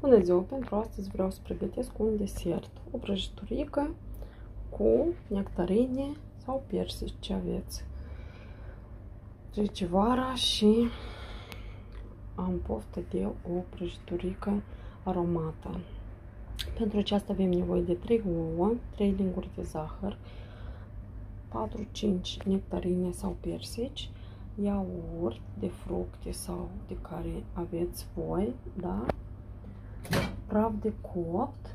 Bună ziua! Pentru astăzi vreau să pregătesc un desert. O prăjiturică cu nectarine sau persici, ce aveți. Trece vara și am poftă de o prăjiturică aromată. Pentru aceasta avem nevoie de 3 ouă, 3 linguri de zahăr, 4-5 nectarine sau persici, iaurt de fructe sau de care aveți voi, da? Praf de copt,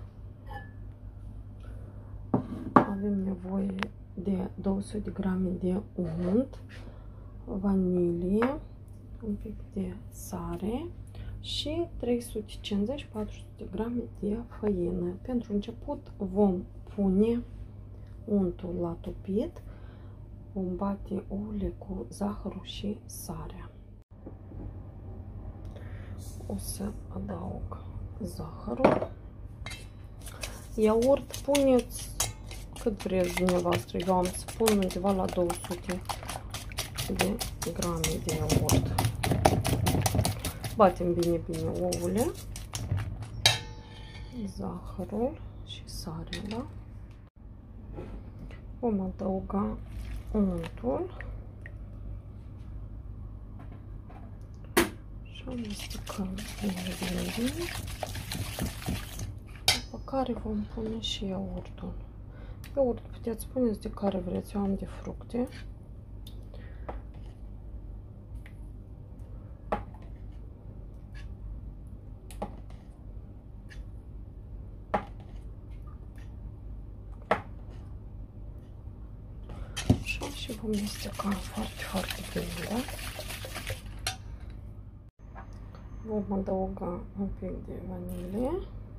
avem nevoie de 200 de grame de unt, vanilie, un pic de sare și 350-400 grame de făină. Pentru început vom pune untul la topit, vom bate ouăle cu zahărul și sarea. O să adaug zahărul. Iaurt puneți cât vreți dumneavoastră. Eu am să pun undeva la 200 de grame de iaurt. Batem bine ouăle, zahărul și sarea. Vom adăuga untul și amestecăm bine, după care vom pune și iaurtul. Iaurtul puteți puneți de care vreți, eu am de fructe. Și vom mesteca foarte bine, da? Vom adăuga un pic de vanilie,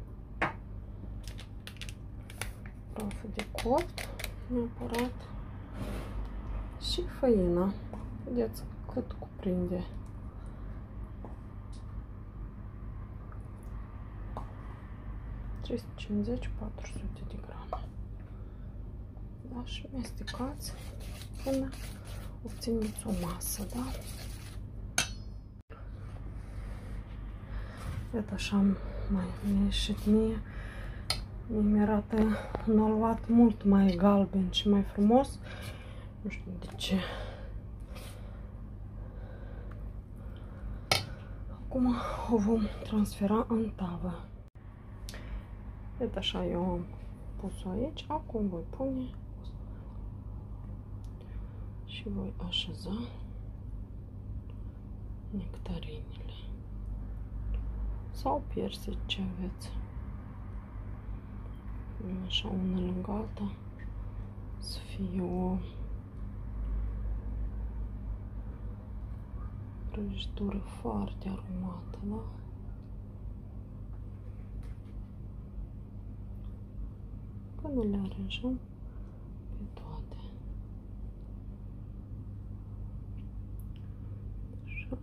praf de copt, neapărat, și făina. Vedeți cât cuprinde. ...350-400 de grame. Da? Și mestecați până obțineți o masă, da? Iată așa mai mi-a ieșit mie. Mi-arată un aluat mult mai galben și mai frumos. Nu știu de ce. Acum o vom transfera în tavă. Iată așa eu am pus-o aici. Acum voi pune și voi așeza nectarinele sau persici, ce aveți. Așa una lângă alta, să fie o prăjitură foarte aromată, da? Până le aranjăm pe toate. Așa.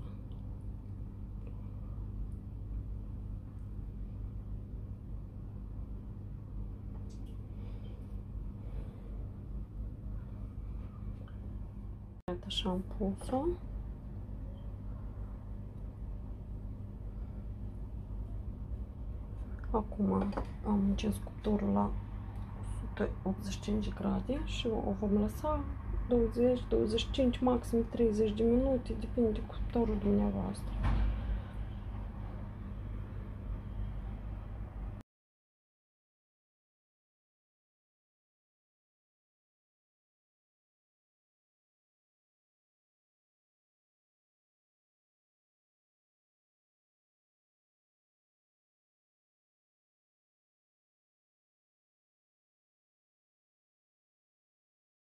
Iată așa am pus-o. Acum am încins cuptorul la 185 grade și o vom lăsa 20, 25, maxim 30 de minute, depinde de cuptorul dumneavoastră.